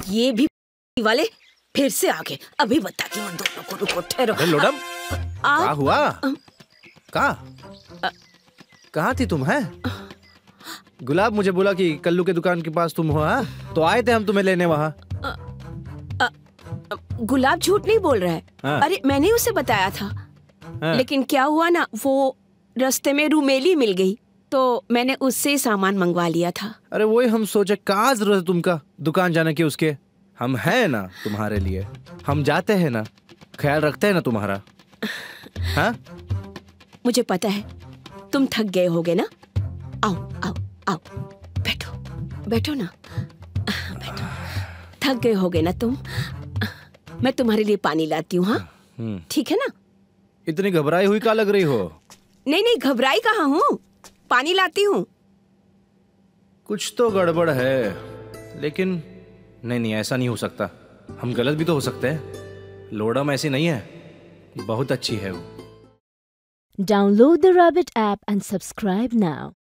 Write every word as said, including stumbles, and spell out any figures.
ये भी वाले फिर से आगे, अभी बताती हूँ दोनों को। रुको, ठहरो। लोडम, क्या हुआ? कहाँ कहाँ थी तुम? है गुलाब मुझे बोला कि कल्लू के दुकान के पास तुम हो। हाँ, तो आए थे हम तुम्हें लेने वहाँ। गुलाब झूठ नहीं बोल रहा है। हाँ। अरे मैंने उसे बताया था। हाँ। लेकिन क्या हुआ ना, वो रास्ते में रूमेली मिल गई तो मैंने उससे सामान मंगवा लिया था। अरे वही हम सोचे, कहाँ जरूरत है तुमका दुकान जाने की उसके। हम हैं ना तुम्हारे लिए, हम जाते हैं ना, ख्याल रखते हैं ना तुम्हारा। हाँ? मुझे पता है तुम थक गए होगे ना। आओ आओ आओ, बैठो बैठो ना, बैठो। थक गए होगे ना तुम। मैं तुम्हारे लिए पानी लाती हूँ। हाँ, ठीक है ना? इतनी घबराई हुई क्या लग रही हो? नहीं नहीं, घबराई कहाँ हूँ, पानी लाती हूँ। कुछ तो गड़बड़ है, लेकिन नहीं नहीं, ऐसा नहीं हो सकता। हम गलत भी तो हो सकते हैं। लोडम ऐसी नहीं है, बहुत अच्छी है वो। Download the Rabbit app and subscribe now.